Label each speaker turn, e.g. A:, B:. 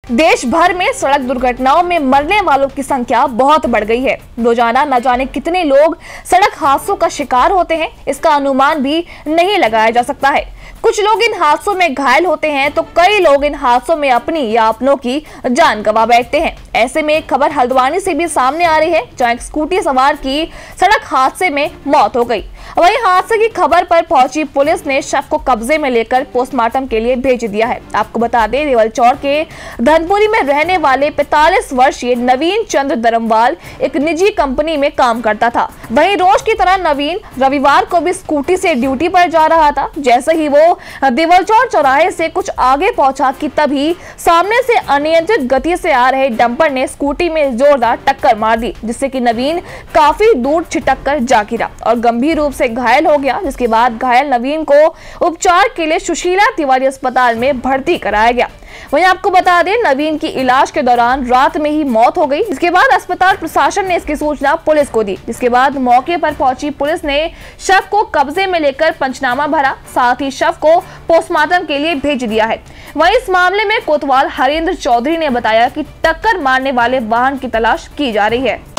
A: देश भर में सड़क दुर्घटनाओं में मरने वालों की संख्या बहुत बढ़ गई है। रोजाना न जाने कितने लोग सड़क हादसों का शिकार होते हैं, इसका अनुमान भी नहीं लगाया जा सकता है। कुछ लोग इन हादसों में घायल होते हैं तो कई लोग इन हादसों में अपनी या अपनों की जान गंवा बैठते हैं। ऐसे में एक खबर हल्द्वानी से भी सामने आ रही है, जहां एक स्कूटी सवार की सड़क हादसे में मौत हो गई। वहीं हादसे की खबर पर पहुंची पुलिस ने शव को कब्जे में लेकर पोस्टमार्टम के लिए भेज दिया है। आपको बता दें, रेवलचौर के धनपुरी में रहने वाले 45 वर्षीय नवीन चंद्र दरमवाल एक निजी कंपनी में काम करता था। वहीं रोज की तरह नवीन रविवार को भी स्कूटी से ड्यूटी पर जा रहा था। जैसे ही वो देवलचौर चौराहे से कुछ आगे पहुंचा कि तभी सामने से अनियंत्रित गति से आ रहे डंपर ने स्कूटी में जोरदार टक्कर मार दी, जिससे कि नवीन काफी दूर छिटक कर जा गिरा और गंभीर रूप से घायल हो गया। जिसके बाद घायल नवीन को उपचार के लिए सुशीला तिवारी अस्पताल में भर्ती कराया गया। वहीं आपको बता दें, नवीन की इलाज के दौरान रात में ही मौत हो गई। इसके बाद अस्पताल प्रशासन ने इसकी सूचना पुलिस को दी, जिसके बाद मौके पर पहुंची पुलिस ने शव को कब्जे में लेकर पंचनामा भरा, साथ ही शव को पोस्टमार्टम के लिए भेज दिया है। वहीं इस मामले में कोतवाल हरेंद्र चौधरी ने बताया कि टक्कर मारने वाले वाहन की तलाश की जा रही है।